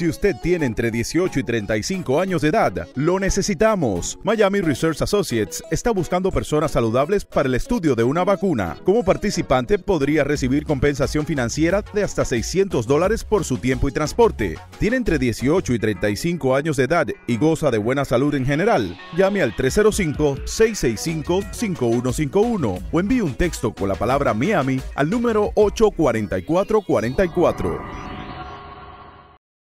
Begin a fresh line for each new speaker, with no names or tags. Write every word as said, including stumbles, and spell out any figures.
Si usted tiene entre dieciocho y treinta y cinco años de edad, lo necesitamos. Miami Research Associates está buscando personas saludables para el estudio de una vacuna. Como participante, podría recibir compensación financiera de hasta seiscientos dólares por su tiempo y transporte. Tiene entre dieciocho y treinta y cinco años de edad y goza de buena salud en general. Llame al tres cero cinco, seis seis cinco, cinco uno cinco uno o envíe un texto con la palabra Miami al número ocho cuatro cuatro cuatro cuatro.